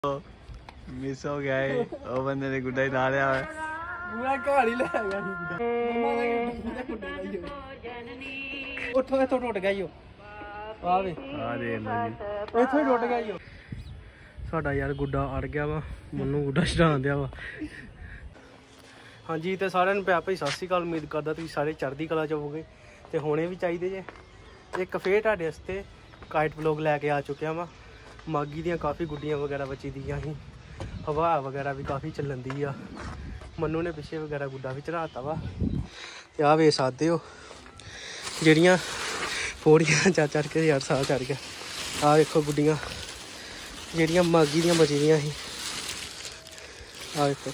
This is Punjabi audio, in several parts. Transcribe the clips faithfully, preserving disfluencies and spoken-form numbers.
मिस हो गया है वो बंदे ने गुड्डा ही डाला है पूरा घर ही ले गया मम्मा का गुड्डा ही उठो इथों टुट गया ही आ वे आ दे लो जी इथों ही टुट गया ही साडा यार गुड्डा अड़ गया वा मन्नू गुड्डा छडान दिया वा। हाँ जी तो सारे प्यार भाई सत श्री अकाल। उम्मीद करदा तुसीं सारे चढ़दी कला च होवोगे ते होने भी चाहिए जे। एक फिर तुहाडे वास्ते काइट ब्लॉग लैके आ चुकिया वा। मागी दियां काफ़ी गुड्डियां वगैरह बची दियां ही, हवा वगैरह भी काफ़ी चलन दी आ। मन्नू ने पिछे वगैरह गुड्डा भी चढ़ाता वा। ते आ वेख सकदे हो जेहड़ियां पौड़ियां चढ़ चढ़ के यार साह चढ़ गया। आ वेखो गुड्डियां जेहड़ियां मागी दियां बची दियां ही। आ वेखो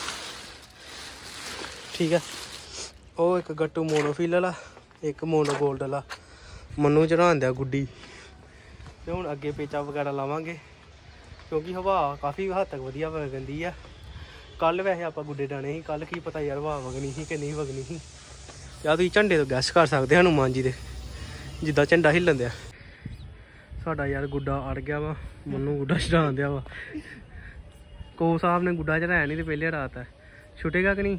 ठीक है। वो एक गट्टू मोनोफिल वाला एक मोनो गोल्ड वाला मन्नू चढ़ान दिया गुड्डी। तो हुण अगे पेचा वगैरह लावांगे क्योंकि हवा काफ़ी हद तक वधिया वगदी है। कल वैसे आप गुड्डे डाने ही, कल की पता यार हवा वगनी ही कि नहीं वगनी ही। या तुसीं झंडे तो गैस कर सकते हनुमान जी दे जिद्दां झंडा हिलन दिया। साडा यार गुड्डा अड़ गया वा, मन्नू गुड्डा छडान दिया वा। को साहब ने गुड्डा चढ़ाया नहीं तो पहले रात है छुटेगा कि नहीं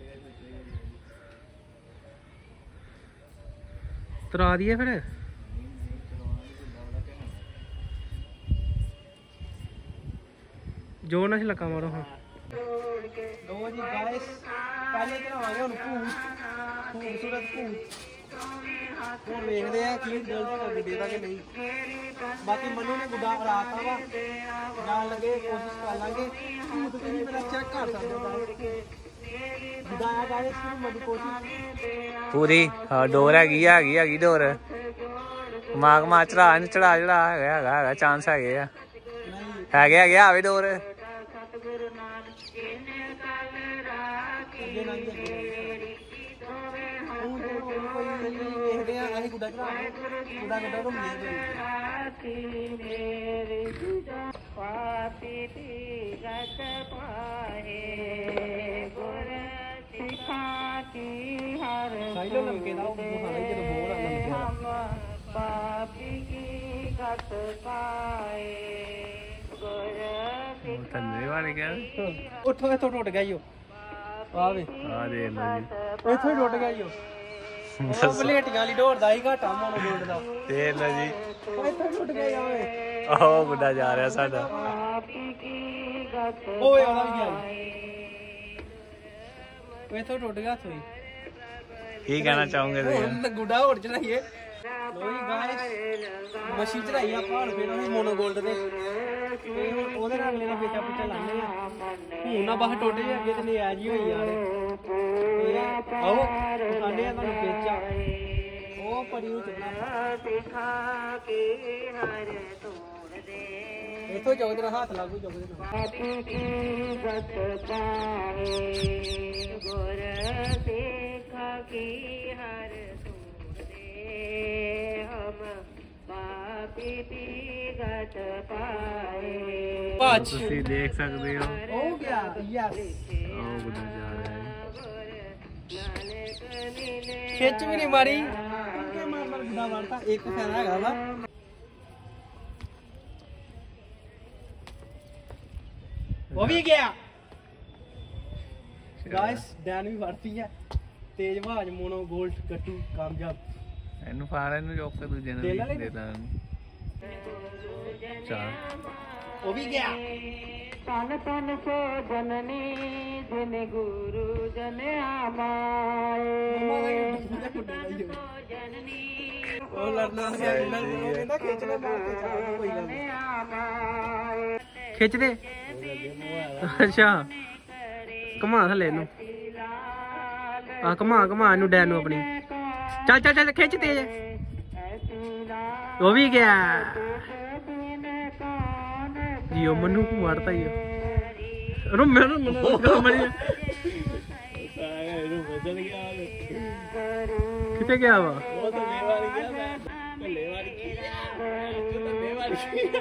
तरा दिए फिर जो ना लक्का मारो। हाँ लो जी गाइस पहले चढ़ावांगे हुण भूत खूबसूरत भूत हुण वेखदे आ की गलती गुड्डे दा कि नहीं। बाकी मन्नू ने गुड्डा उड़ाता वा जान लगे कोशिश कर लांगे भूत ते नहीं मेरा चेक कर सकदे हो गुड्डा आया गाइस की मदी कोशिश पूरी। हाँ डोर हैगी हैगी हैगी डोर माग मा चढ़ा चढ़ा चढ़ा हैगा हैगा चांस हैगे आ हैगे हैगे आवे डोर। उठो इथों टुट गया ही आ वे आ दे लो जी इथों ही टुट गया ही ਉਹ ਬਲੇਟੀਆਂ ਵਾਲੀ ਢੋਰ ਦਾ ਹੀ ਘਾਟਾ ਮੋਨੋ ਗੋਲਡ ਦਾ ਦੇ ਲੋ ਜੀ ਇੱਥੇ ਟੁੱਟ ਗਿਆ ਓਏ। ਆਹ ਗੁੱਡਾ ਜਾ ਰਿਹਾ ਸਾਡਾ ਓਏ ਆਉਣਾ ਵੀ ਗਿਆ ਓਏ ਇੱਥੋਂ ਟੁੱਟ ਗਿਆ ਥੋਈ। ਕੀ ਕਹਿਣਾ ਚਾਹੋਗੇ ਤੁਸੀਂ ਗੁੱਡਾ ਹੋਰ ਚੜਾਈਏ ਲੋ ਜੀ ਗਾਇਸ ਮਸ਼ੀ ਚੜਾਈ ਆਪਾਂ ਹੁਣ ਫਿਰ ਉਹਦੀ ਮੋਨੋ ਗੋਲਡ ਦੇ ਉਹਦੇ ਨਾਲ ਲੈਣਾ ਪੇਚਾ ਪੁੱਚਾ ਲਾਣੇ ਆ ਹੁਣ ਨਾ ਬਾਹਰ ਟੁੱਟ ਜੇ ਅੱਗੇ ਤੇ ਨਹੀਂ ਆ ਜੀ ਹੋਈ ਯਾਰ। ਆਓ ਖਾਣੇ ਆ ਤੁਹਾਨੂੰ ਪੇਚਾ ਉਹ ਪੜੀ ਨੂੰ ਚੁੱਕਣਾ ਦਿਖਾ ਕੇ ਹਰ ਤੋੜ ਦੇ ਇੱਥੋਂ ਜਾਓ ਤੇਰਾ ਹੱਥ ਲਾਗੂ ਜਾਓ ਦੇ ਕੀ ਗਤ ਪਾਏ ਗੁਰ ਦੇਖਾ ਕੀ ਹਰ ਤੋੜ ਦੇ ਹਮ ਪਾਪੀ ਪੀ ਗਤ ਪਾਏ। ਤੁਸੀਂ ਦੇਖ ਸਕਦੇ ਹੋ ਹੋ ਗਿਆ ਯਸ ਉਹ ਗੁੱਡਾ ਜਾ ਰਿਹਾ ਹੈ। खिच भी नहीं मारी मार मार गुड्डा मारता एक फायदा है वा। वो भी गया गाइस डैन भी बढ़ती है तेज आवाज मोनो गोल्ड कट्टू कामयाब ਇਹਨੂੰ ਫਾੜ ਇਹਨੂੰ ਚੁੱਕ ਕੇ ਦੂਜੇ ਨੂੰ ਦੇ ਦਾਂ ਚਾਹ। वो भी गया तन तन सो जननी जिन गुरु जन आमाए जननी ਉਹ ਲੜਨਾ ਹੈ ਕਹਿੰਦਾ ਖਿੱਚਣਾ ਮਾਰ ਕੇ ਚਾਹ ਕੋਈ ਗੱਲ ਨਹੀਂ ਖਿੱਚ ਦੇ। ਅੱਛਾ ਘੁਮਾ ਥੱਲੇ ਨੂੰ ਆ ਘੁਮਾ ਘੁਮਾ ਇਹਨੂੰ ਡੈਨ ਨੂੰ ਆਪਣੀ ਚੱਲ ਚੱਲ ਚੱਲ ਖਿੱਚ ਤੇਜ। ਉਹ ਵੀ ਗਿਆ जी ओ मन्नू को मारता ही है अरे मैंने मन्नू मरी कितने क्या हुआ वो तो लेवारी गया मैं लेवारी किया तो लेवारी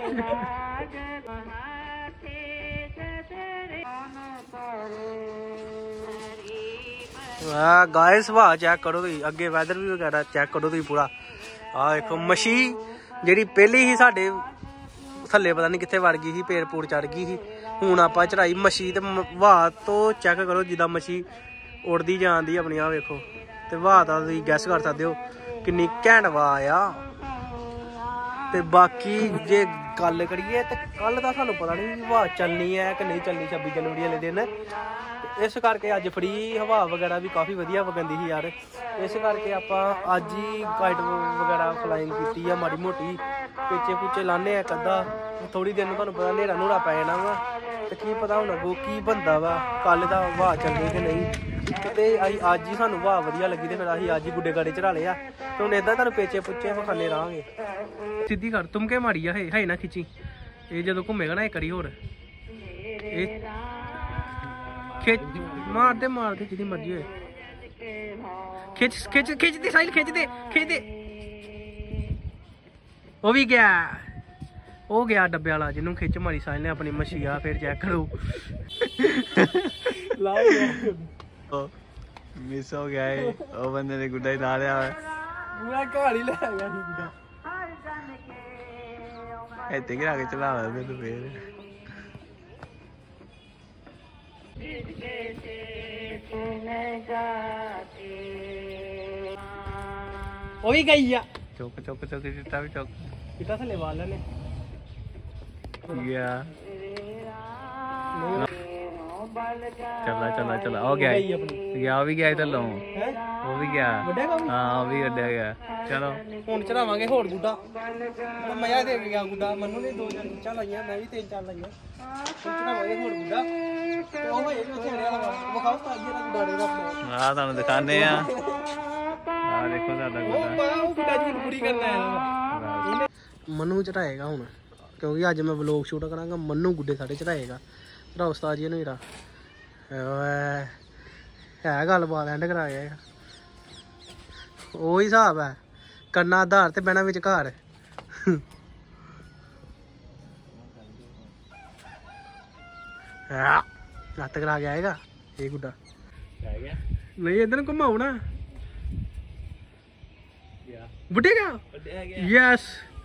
वाह गाइस वाह चेक करो तुम अगे वैदर भी वगैरह चेक करो तुम पूरा आ देखो मछी जी पहले ही साडे ਥੱਲੇ ਪਤਾ ਨਹੀਂ ਕਿੱਥੇ ਵੜ ਗਈ ਸੀ, ਪੇੜ ਪੂੜ ਚੜ ਗਈ ਸੀ। ਹੁਣ ਆਪਾਂ ਚੜਾਈ ਮੱਛੀ ਤੇ ਵਾਹ ਤੋਂ ਚੈੱਕ ਕਰੋ ਜਿੱਦਾਂ ਮੱਛੀ ਉੜਦੀ ਜਾਂਦੀ ਆਪਣੀ। ਆ ਵੇਖੋ ਤੇ ਵਾਹ ਤਾਂ ਤੁਸੀਂ ਗੈਸ ਕਰ ਸਕਦੇ ਹੋ ਕਿੰਨੀ ਘੈਂਟ ਵਾਹ ਆ। ਤੇ ਬਾਕੀ ਜੇ ਗੱਲ ਕਰੀਏ ਤੇ ਕੱਲ ਦਾ ਸਾਨੂੰ ਪਤਾ ਨਹੀਂ ਹਵਾ ਚੱਲਣੀ ਹੈ ਕਿ ਨਹੀਂ ਚੱਲਣੀ ਛੱਬੀ ਜਨਵਰੀ ਵਾਲੇ ਦਿਨ। ਇਸ ਕਰਕੇ ਅੱਜ ਫਰੀ ਹਵਾ ਵਗੈਰਾ ਵੀ ਕਾਫੀ ਵਧੀਆ ਵਗੰਦੀ ਸੀ ਯਾਰ। ਇਸ ਕਰਕੇ ਆਪਾਂ ਅੱਜ ਹੀ ਕਾਈਟ ਵਗੈਰਾ ਫਲਾਈਂਗ ਕੀਤੀ ਆ ਮਾੜੀ ਮੋਟੀ, ਪੇਚੇ ਪੂਚੇ ਲਾਣੇ ਆ ਕੱਦਾ। ਥੋੜੀ ਦਿਨ ਨੂੰ ਤੁਹਾਨੂੰ ਪਤਾ ਹਨੇਰਾ ਨੂਰਾ ਪੈ ਜਾਣਾ ਵਾ ਤੇ ਕੀ ਪਤਾ ਹੁਣ ਅੱਗੋਂ ਕੀ ਬਣਦਾ ਵਾ, ਕੱਲ ਦਾ ਹਵਾ ਚੱਲਣੀ ਕਿ ਨਹੀਂ। ਤੇ ਅਸੀਂ ਅੱਜ ਹੀ ਸਾਨੂੰ ਹਵਾ ਵਧੀਆ ਲੱਗੀ ਤੇ ਫਿਰ ਅਸੀਂ ਅੱਜ ਹੀ ਗੁੱਡੇ ਗਾੜੇ ਚੜਾ ਲਏ ਆ। ਤੇ ਹੁਣ ਏਦਾਂ ਤੁਹਾਨੂੰ ਪੇਚੇ ਪੁੱਚੇ ਵਿਖਾਉਂਦੇ ਰਹਾਂਗੇ। ਸਿੱਧੀ ਕਰ ਤੁਮ ਕੇ ਮਾੜੀ ਆ ਹੈ ਹੈ ਨਾ ਖਿੱਚੀ। ਇਹ ਜਦੋਂ ਘੁੰਮੇਗਾ ਨਾ ਇਹ ਕਰੀ ਹੋਰ ਇਹ ਖਿੱਚ ਮਾਰਦੇ ਮਾਰਦੇ ਜਿਹਦੀ ਮਰਜ਼ੀ ਹੋਏ। ਖਿੱਚ ਖਿੱਚ ਖਿੱਚਦੇ ਸਾਈਲ ਖਿੱਚਦੇ ਖਿੱਚਦੇ। ਉਹ ਵੀ ਗਿਆ, ਉਹ ਗਿਆ ਡੱਬੇ ਵਾਲਾ ਜਿਹਨੂੰ ਖਿੱਚ ਮਾਰੀ ਸਾਈਲ ਨੇ ਆਪਣੀ ਮੱਛੀ ਆ। ਫਿਰ ਚੈੱਕ ਕਰੋ ਮਿਸ ਹੋ ਗਿਆ ਏ। ਉਹ ਬੰਦੇ ਨੇ ਗੁੱਡਾ ਹੀ ਲਾ ਲਿਆ ਪੂਰਾ ਘਰ ਹੀ ਲੈ ਗਿਆ ਸੀ ਗੁੱਡਾ। ਇੱਥੇ ਗਿਰਾ ਕੇ ਚਲਾ ਲਾ ਤੈਨੂੰ ਫੇਰ। ਉਹ ਵੀ ਗਈ ਆ। ਚੁੱਕ ਚੁੱਕ ਚੁੱਕ ਚਿੱਟਾ ਵੀ ਚੁੱਕ। ਚਿੱਟਾ ਥੱਲੇ ਵਾਲ ਲੈਣੇ ਗਿਆ। ਚਲਾ ਚਲਾ ਚਲਾ ਹੋ ਗਿਆ ਗਿਆ। ਉਹ ਵੀ ਗਿਆ ਇਧਰ ਲੋ, ਉਹ ਵੀ ਗਿਆ। ਹਾਂ ਉਹ ਵੀ ਵੱਡਿਆ ਗਿਆ। ਚਲੋ ਹੁਣ ਚੜਾਵਾਂਗੇ ਹੋਰ ਗੁੱਡਾ। ਮਜ਼ਾ ਦੇ ਕੇ ਗਿਆ ਗੁੱਡਾ। ਮੈਨੂੰ ਨੇ ਦੋ ਚਾਰ ਖਿੱਚਾਂ ਲਾਈਆਂ, ਮੈਂ ਵੀ ਤਿੰਨ ਚਾਰ ਲਾਈਆਂ। ਹੁਣ ਚੜਾਵਾਂਗੇ ਹੋਰ ਗੁੱਡਾ। ਉਹ ਹੋਏ ਵੀ ਉੱਥੇ ਹੜਿਆ ਲਵਾ ਵਿਖਾਓ ਤਾਜੀ ਦਾ ਗੁੱਡਾ ਦੇ ਦਾ। ਆਹ ਤੁਹਾਨੂੰ ਦਿਖਾਣੇ ਆ। ਆਹ ਦੇਖੋ ਸਾਡਾ ਗੁੱਡਾ। ਉਹ ਗੁੱਡਾ ਜੀ ਪੂਰੀ ਕਰਨਾ ਹੈ। ਮਨੂੰ ਚੜਾਏਗਾ ਹੁਣ ਕਿਉਂਕਿ ਅੱਜ ਮੈਂ ਵਲੋਗ ਸ਼ੂਟ ਕਰਾਂਗਾ। ਮਨੂੰ ਗੁੱਡੇ ਸਾਡੇ ਚੜਾਏਗਾ। ਤੇਰਾ ਉਸਤਾਦ ਜੀ ਨੂੰ ਹੀਰਾ ਹੈ ਗੱਲਬਾਤ ਐਂਡ ਕਰਾ ਗਿਆ। ਉਹੀ ਹਿਸਾਬ ਹੈ ਕਰਨਾ ਆਧਾਰ ਤੇ ਬਹਿਣਾ ਵਿੱਚ ਘਰ। ਲੱਤ ਕਰਾ ਕੇ ਆਏਗਾ ਇਹ ਗੁੱਡਾ। ਨਹੀਂ ਇਧਰ ਨੂੰ ਘੁਮਾਓ ਨਾ। ਬੁੱਢੇ ਗਿਆ ਯੈਸ।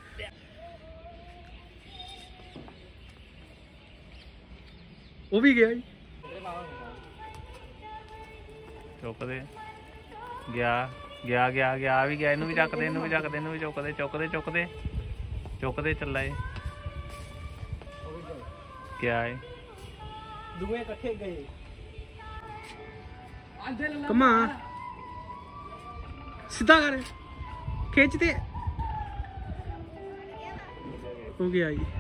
ਉਹ ਵੀ ਗਿਆ ਜੀ। ਚੁੱਕਦੇ ਗਿਆ ਗਿਆ ਗਿਆ ਗਿਆ ਵੀ ਗਿਆ। ਇਹਨੂੰ ਵੀ ਚੱਕਦੇ ਇਹਨੂੰ ਵੀ ਚੱਕਦੇ ਇਹਨੂੰ ਵੀ ਚੁੱਕਦੇ ਚੁੱਕਦੇ ਚੁੱਕਦੇ ਚੁੱਕਦੇ ਚੱਲਾ ਏ। ਕਿਆ ਏ ਦੋਵੇਂ ਇਕੱਠੇ ਗਏ। ਕਮਾ ਸਿੱਧਾ ਕਰ ਖਿੱਚਦੇ। ਹੋ ਗਿਆ ਜੀ।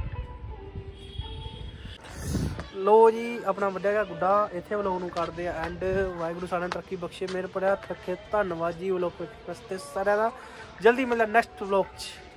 ਲੋ ਜੀ ਆਪਣਾ ਵੱਡਿਆ ਗਿਆ ਗੁੱਡਾ। ਇੱਥੇ ਵਲੋਗ ਨੂੰ ਕਰਦੇ ਆ ਐਂਡ। ਵਾਹਿਗੁਰੂ ਸਾਰਿਆਂ ਨੂੰ ਤਰੱਕੀ ਬਖਸ਼ੇ, ਮਿਹਰ ਭਰਿਆ ਰੱਖੇ। ਧੰਨਵਾਦ ਜੀ ਵਲੋਗ ਵਾਸਤੇ ਸਾਰਿਆਂ ਦਾ। ਜਲਦੀ ਮਿਲਦਾ ਨੈਕਸਟ ਵਲੋਗ 'ਚ।